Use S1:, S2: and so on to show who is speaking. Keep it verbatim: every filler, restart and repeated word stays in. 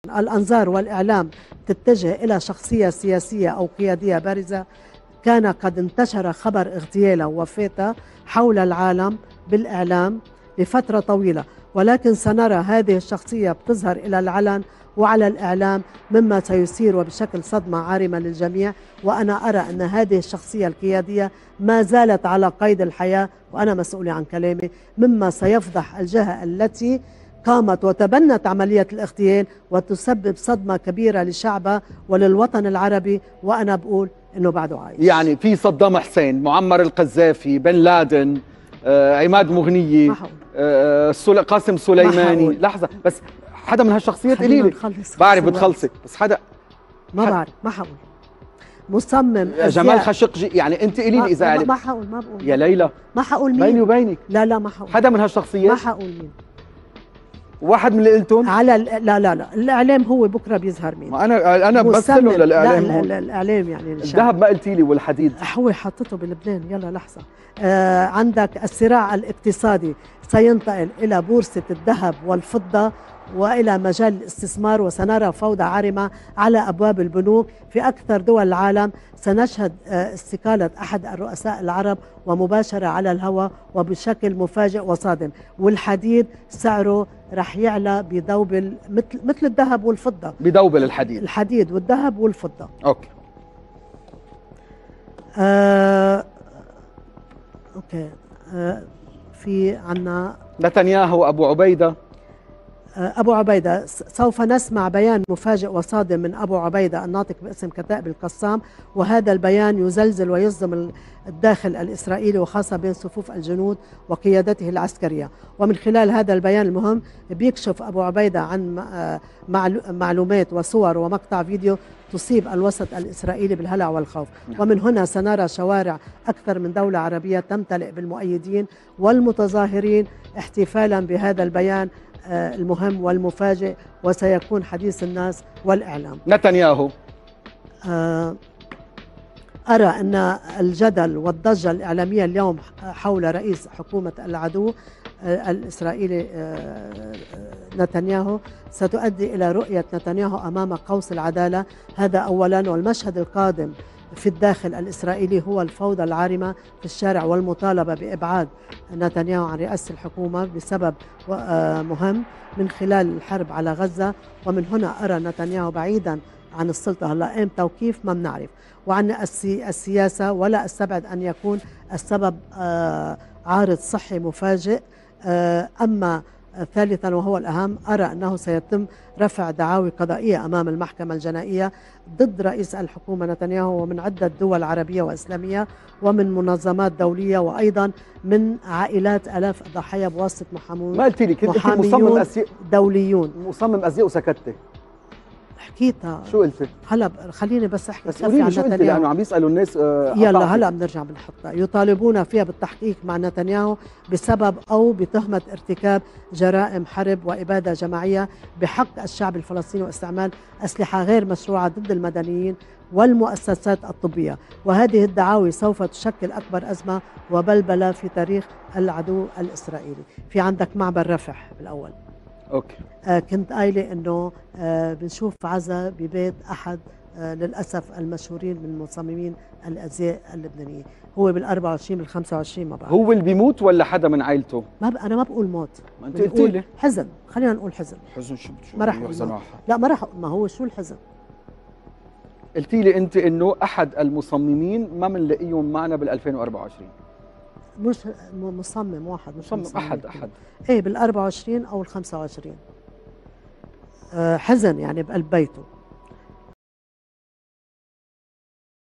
S1: الأنظار والإعلام تتجه إلى شخصية سياسية أو قيادية بارزة، كان قد انتشر خبر اغتياله ووفاته حول العالم بالإعلام لفترة طويلة، ولكن سنرى هذه الشخصية بتظهر إلى العلن وعلى الإعلام، مما سيثير بشكل صدمة عارمة للجميع. وأنا أرى أن هذه الشخصية القيادية ما زالت على قيد الحياة، وأنا مسؤولة عن كلامي، مما سيفضح الجهة التي قامت وتبنت عملية الاغتيال وتسبب صدمة كبيرة لشعبها وللوطن العربي. وأنا بقول إنه بعده عايش.
S2: يعني في صدام حسين، معمر القذافي، بن لادن، آه، عماد مغنية، آه، قاسم سليماني. لحظة بس، حدا من هالشخصيات قليلة
S1: نخلص.
S2: بعرف بتخلصي، بس حدا
S1: ما
S2: حد...
S1: بعرف، ما حقول. مصمم
S2: جمال خاشقجي، يعني انت قولي لي اذا
S1: ما,
S2: عرف.
S1: ما حقول، ما بقول
S2: يا ليلى،
S1: ما حقول مين
S2: بيني وبينك.
S1: لا لا ما حقول
S2: حدا من هالشخصيات،
S1: ما حقول مين.
S2: واحد من اللي قلتهم
S1: على لا لا لا الاعلام هو بكره بيظهر مين.
S2: ما انا انا بمثله للاعلام.
S1: لا لا الاعلام يعني
S2: الذهب ما قلتي لي والحديد
S1: هو حطته بلبنان. يلا لحظه، آه عندك الصراع الاقتصادي سينتقل الى بورصه الذهب والفضه والى مجال الاستثمار، وسنرى فوضى عارمه على ابواب البنوك في اكثر دول العالم. سنشهد آه استقاله احد الرؤساء العرب ومباشره على الهواء وبشكل مفاجئ وصادم، والحديد سعره رح يعلى بدوبل مثل مثل الذهب والفضه.
S2: بدوبل الحديد
S1: الحديد والذهب والفضه.
S2: اوكي
S1: آه اوكي آه في عنا
S2: نتنياهو وابو عبيده.
S1: أبو عبيدة، سوف نسمع بيان مفاجئ وصادم من أبو عبيدة الناطق باسم كتائب القسام، وهذا البيان يزلزل ويصدم الداخل الإسرائيلي وخاصة بين صفوف الجنود وقيادته العسكرية. ومن خلال هذا البيان المهم بيكشف أبو عبيدة عن معلومات وصور ومقطع فيديو تصيب الوسط الإسرائيلي بالهلع والخوف. ومن هنا سنرى شوارع أكثر من دولة عربية تمتلئ بالمؤيدين والمتظاهرين احتفالا بهذا البيان المهم والمفاجئ، وسيكون حديث الناس والإعلام.
S2: نتنياهو،
S1: أرى أن الجدل والضجة الإعلامية اليوم حول رئيس حكومة العدو الإسرائيلي نتنياهو ستؤدي إلى رؤية نتنياهو أمام قوس العدالة، هذا أولا. والمشهد القادم في الداخل الإسرائيلي هو الفوضى العارمة في الشارع والمطالبة بإبعاد نتنياهو عن رئاسة الحكومة بسبب مهم من خلال الحرب على غزة. ومن هنا أرى نتنياهو بعيدا عن السلطة، هلا امتى وكيف ما بنعرف، وعن السياسة، ولا استبعد أن يكون السبب عارض صحي مفاجئ. أما ثالثا وهو الأهم، أرى أنه سيتم رفع دعاوى قضائية أمام المحكمة الجنائية ضد رئيس الحكومة نتنياهو ومن عدة دول عربية وإسلامية ومن منظمات دولية وأيضا من عائلات آلاف الضحايا بواسطة محامون.
S2: ما قلت لي كنت مصمم أسيء
S1: دوليون
S2: مصمم أزياء وسكتت.
S1: حكيتها.
S2: شو قلتي؟
S1: هلا خليني بس احكي
S2: بس قولي لي شو قلتي، لانه عم يسالوا الناس. آه
S1: يلا هلا بنرجع بنحطها. يطالبون فيها بالتحقيق مع نتنياهو بسبب او بتهمه ارتكاب جرائم حرب واباده جماعيه بحق الشعب الفلسطيني واستعمال اسلحه غير مشروعه ضد المدنيين والمؤسسات الطبيه، وهذه الدعاوي سوف تشكل اكبر ازمه وبلبله في تاريخ العدو الاسرائيلي. في عندك معبر رفح بالاول.
S2: اوكي.
S1: آه كنت قايله انه آه بنشوف عزا ببيت احد آه للاسف المشهورين من مصممين الازياء اللبنانيه، هو بال أربعة وعشرين بال خمسة وعشرين ما بعرف.
S2: هو اللي بيموت ولا حدا من عائلته؟
S1: ما ب... انا ما بقول موت،
S2: ما انت قلتي لي
S1: حزن، خلينا نقول حزن.
S2: حزن شو شو
S1: ما راح لا ما راح، ما هو شو الحزن؟
S2: قلتي لي انت انه احد المصممين ما بنلاقيهم معنا بال ألفين وأربعة وعشرين.
S1: مش مصمم واحد، مش
S2: مصمم احد احد
S1: ايه بال أربعة وعشرين او ال خمسة وعشرين. أه حزن يعني بقلب بيته.